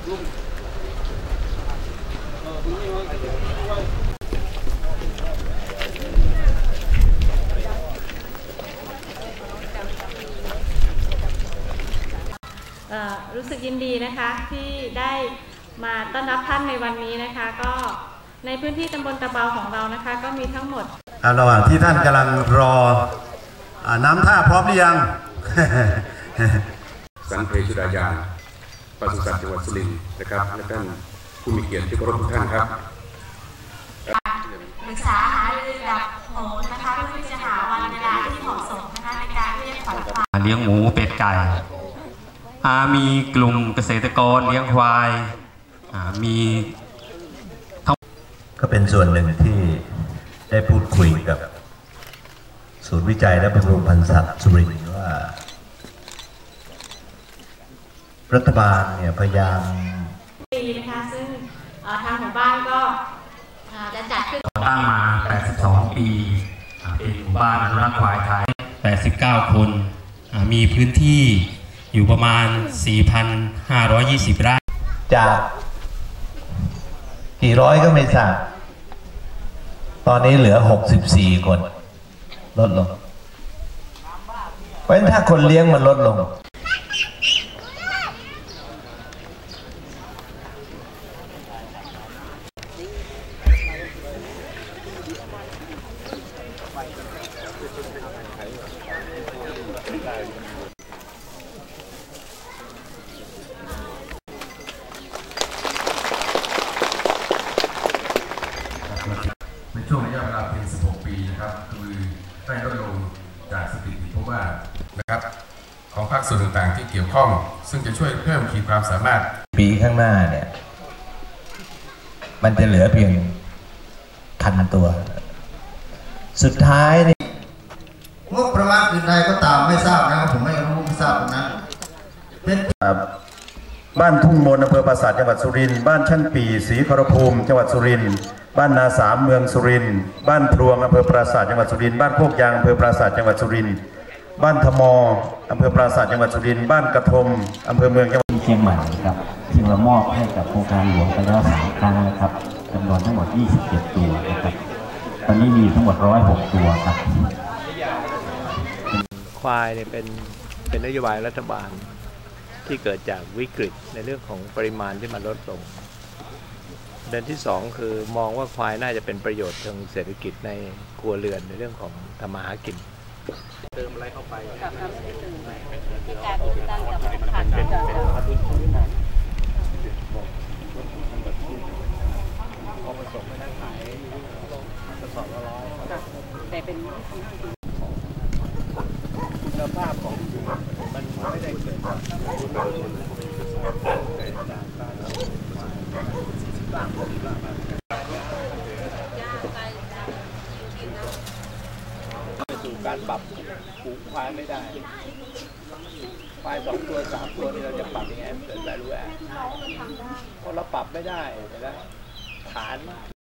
รู้สึกยินดีนะคะที่ได้มาต้อนรับท่านในวันนี้นะคะก็ในพื้นที่ตำบลตะเบาของเรานะคะก็มีทั้งหมดระหว่างที่ท่านกำลังรอน้ำท่าพร้อมหรือยังสันเพชุดายานปศุสัตว์จังหวัดสุรินทร์นะครับและท่านผู้มีเกียรติที่เคารพทุกท่านครับปรึกษาหารือกับโหนนะคะเพื่อที่จะหาวันเวลาที่เหมาะสมนะคะในการเรียกขวัญควายเลี้ยงหมูเป็ดไก่มีกลุ่มเกษตรกรเลี้ยงควายมีก็เป็นส่วนหนึ่งที่ได้พูดคุยกับศูนย์วิจัยและบำรุงพันธุ์สัตว์สุรินทร์ว่ารัฐบาลเนี่ยพยายามปีนะคะซึ่งทางหมู่บ้านก็จะจัดขึ้นตั้งมา82ปีเป็นหมู่บ้านอนุรักษ์ควายไทย89คนมีพื้นที่อยู่ประมาณ 4,520 ไร่จากกี่ร้อยก็ไม่ทราบตอนนี้เหลือ64คนลดลงเพราะฉะนั้นถ้าคนเลี้ยงมันลดลงในช่วงระยะเวลาเพียง16 ปีนะครับคือได้ลดลงจากสถิติเพราะว่านะครับของภาคส่วนต่างๆที่เกี่ยวข้องซึ่งจะช่วยเพิ่มขีดความสามารถปีข้างหน้าเนี่ยมันจะเหลือเพียง1,000 ตัวสุดท้ายนี่งบประมาณอื่นใดก็ตามไม่ทราบนะครับผมไม่รู้ไม่ทราบนะเป็นบ้านทุ่งมนอำเภอปราสาทจังหวัดสุรินทร์บ้านช่างปีศรีขอรภูมิจังหวัดสุรินทร์บ้านนาสามเมืองสุรินทร์บ้านพลวงอำเภอปราสาทจังหวัดสุรินทร์บ้านโคกยางอำเภอปราสาทจังหวัดสุรินทร์บ้านทมอำเภอปราสาทจังหวัดสุรินทร์บ้านกระทมอำเภอเมืองจังหวัดเชียงใหม่ครับซึ่งเรามอบให้กับโครงการหลวงไปแล้ว3 ครั้งนะครับจำนวนทั้งหมด27 ตัวนะครับตอนนี้มีทั้งหมด106 ตัวครับควายเนี่ยเป็นนโยบายรัฐบาลที่เกิดจากวิกฤตในเรื่องของปริมาณที่มันลดลงเดือนที่2คือมองว่าควายน่าจะเป็นประโยชน์ทางเศรษฐกิจในครัวเรือนในเรื่องของทำมาหากินเติมอะไรเข้าไปกับการตั้งกับผ่านเป็นพอผสมไม่ได้ขายกระสอบละ100แต่เป็นคุณภาพของมันไม่ได้เกิดจากสู่การปรับปลูกควายไม่ได้ควาย2 ตัว 3 ตัวนี่เราจะปรับยังไงเกิด value add เพราะเราปรับไม่ได้แล้วฐาน